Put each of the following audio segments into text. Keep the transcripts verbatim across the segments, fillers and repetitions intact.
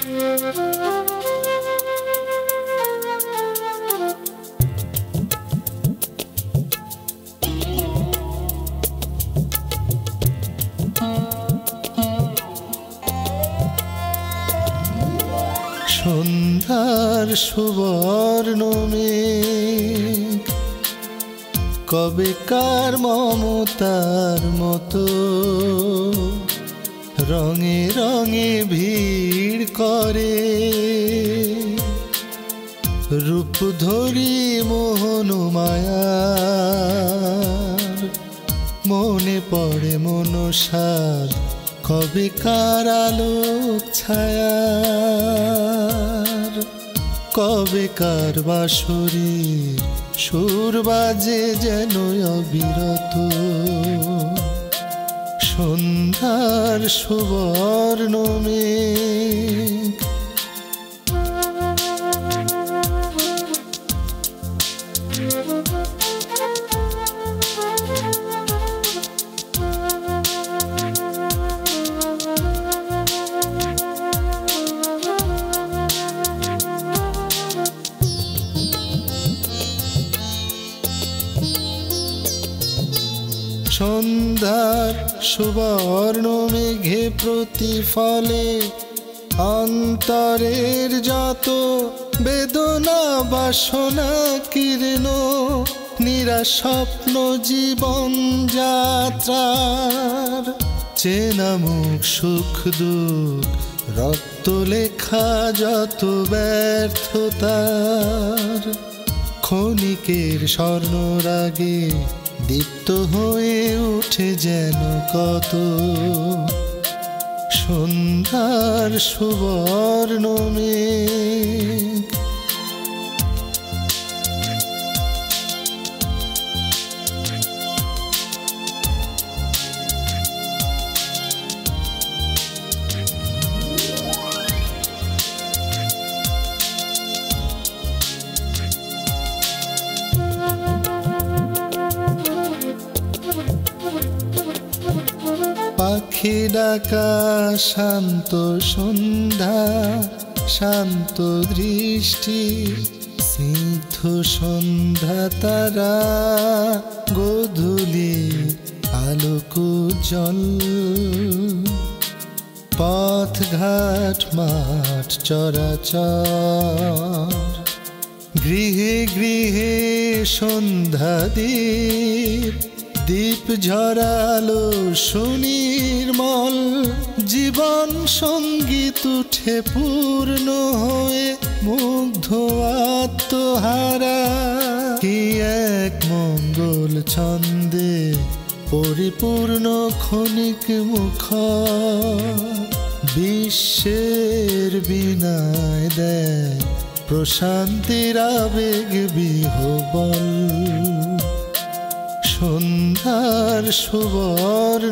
সন্ধ্যার সুবর্ণ মেঘ কবেকার মমতার মতো রঙে রঙে ভিড় করে, রূপ ধরি মোহন মায়ার মনে পড়ে মনসার কবেকার আলোক ছায়ার। কবেকার বাঁশরীর সুর বাজে যেন অবিরত, সন্ধ্যার সুবর্ণ মেঘ। সন্ধ্যার সুবর্ণ মেঘে প্রতিফলে অন্তরের যত বেদনা বাসনা কীর্ণ নিরাশ স্বপ্ন জীবন যাত্রার। চেনা মুখ সুখ দুঃখ রক্ত লেখা যত ব্যর্থতার, ক্ষণিকের স্বর্ণরাগে দীপ্ত হয়ে উঠে যেন কত সন্ধ্যার সুবর্ণ মেঘ। পাখি ডাকা শান্ত সন্ধ্যা, শান্ত দৃষ্টি স্নিগ্ধ সন্ধ্যা তারা, গোধূলি আলোক জল পথ ঘাট মাঠ চরাচর। গৃহে গৃহে সন্ধ্যা দ্বীপ দীপ ঝরালো সুনির্মল, জীবন সঙ্গীত উঠে পূর্ণ হয়ে মুগ্ধ আত্মহারা। কি এক মঙ্গল ছন্দে পরিপূর্ণ ক্ষণিক মুখ, বিশ্বের বিনায় দেয় প্রশান্তির আবেগ বিহবল। সন্ধ্যার সুবর্ণ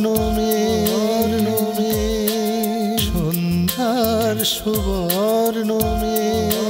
মেঘ, সন্ধ্যার সুবর্ণ মেঘ।